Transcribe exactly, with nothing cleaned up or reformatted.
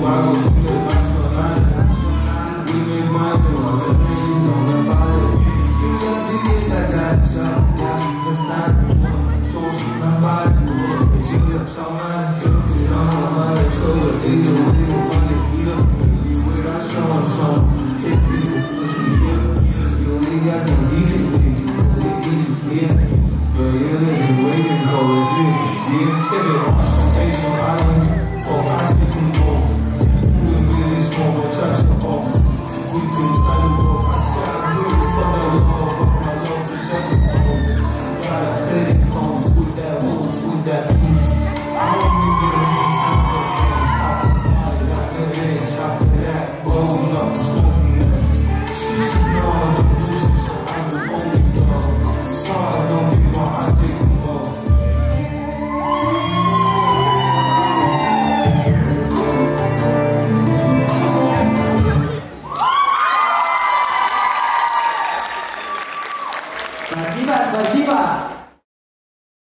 pago internacional. We make money on the nation on the body. You got the years that got inside, got you not toast my body. You got some money, you got my money, so the either way the money, yeah. You wait, I show them some. Hit people, yeah. You only got no defense, baby. You only defense, yeah. But you live in waiting, call it fitness, yeah. If it on some ace on island, for I take them both. We really smoke and touch them off. We could start to go. I said I do it for the love, but my love is just a love. Gotta play it homes with that wolves, with that beef. I don't need to get in some of the things. After the party, after this, after that, blowing up and smoking that. She's none of the losers, I'm the only dog. Sorry, don't be my I take them both. Спасибо, спасибо.